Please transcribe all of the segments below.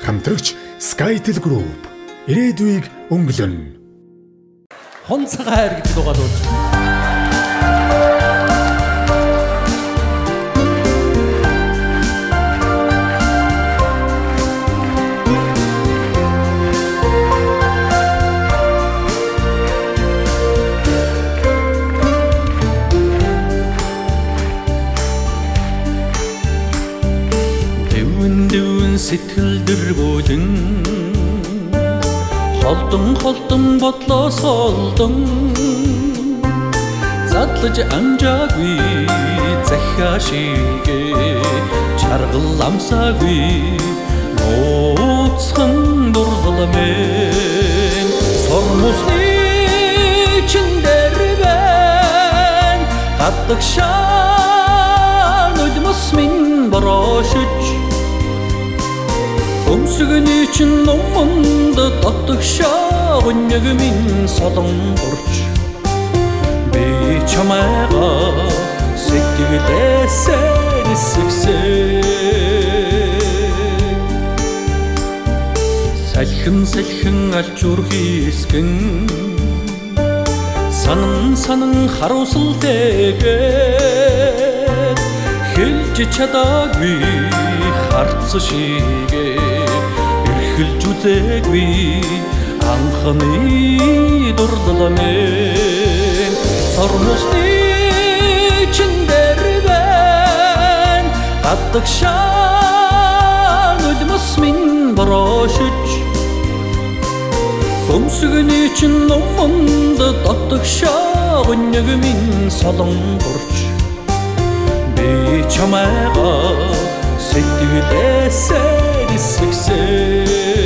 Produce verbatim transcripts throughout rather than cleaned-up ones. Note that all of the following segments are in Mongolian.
Хамтрагч Skytel Group ирээдүйг өнгөлөн. Хон цагаан хайр гэдэг дугаар болж сэтгэл дөрвөлн холдон холдон бодлоос холдон задлаж амжаагүй захиашигээ чаргал амсаагүй нууцхан дурдламэн сормусны чиндэр бэн гадаг шаан үлмус минь борошиж өмсгөний чин номонд татдаг шавнэг минь солон бурч би чамайга сэтгэлээсээ нисгсээ салхин салхин алчуур хийсгэн санан санан харуусалтэйгээ хэлж чадаагүй харц шигээ эхэлж үзээгүй анхны дурдламэн сормусны чиндэр бэн гадаг шаан үлмус минь борошиж өмсгөний чин номонд татдаг шавнэг минь солон бурч би чамайга сэтгэлээсээ нисгсээ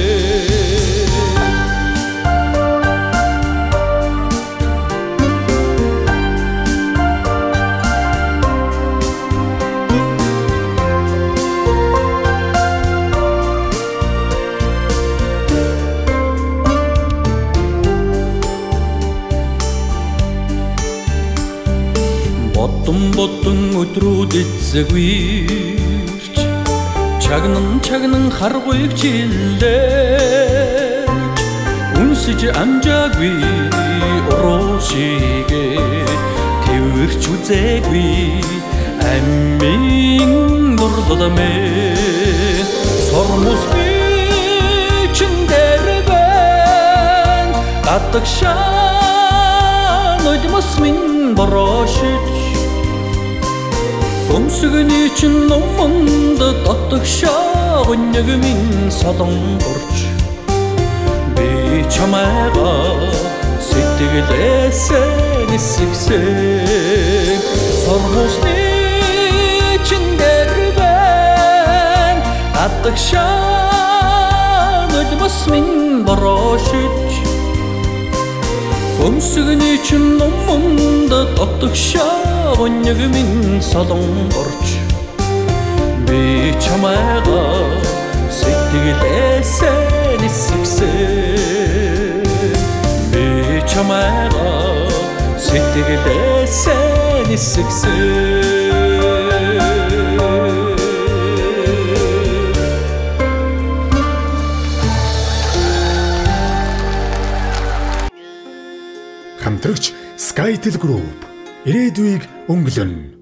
Бодон бодон өдрүүд эзэгвэрч чагнан чагнан харгуйг чиллээж үнсэж амжаагүй уруушигээ тэрч үзээгүй аммин дурдламэн сормусны чиндэр бэн гадаг шаан үлмус минь борошиж өмсгөний чин номонд татдаг шавнэг минь солон бурч би чамайга сэтгэлээсээ нисгсээ сормусны чиндэр бэн гадаг шаан үлмус минь борошиж өмсгөний чин номонд татдаг шавнэг минь солон бурч би чамайга сэтгэлээсээ нисгсээ би чамайга сэтгэлээсээ нисгсээ Хамтрагч Skytel Group ирээдүйг өнгөлөн.